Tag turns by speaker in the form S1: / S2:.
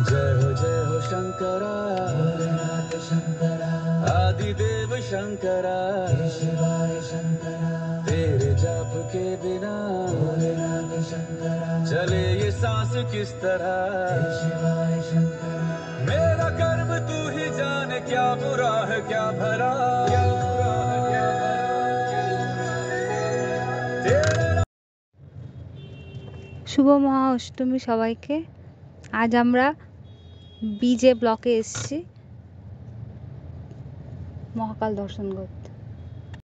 S1: जय हो शंकरा भोलेनाथ शंकरा आदिदेव शंकरा शिवाय शंकरा तेरे जाप के बिना भोलेनाथ शंकरा चले ये सांस किस तरह शिवाय शंकरा मेरा कर्म तू ही जाने क्या बुरा है क्या भला
S2: শুভ মহা অষ্টমী সবাইকে। আজ আমরা বিজে ব্লকে এসেছি মহাকাল দর্শন করতে।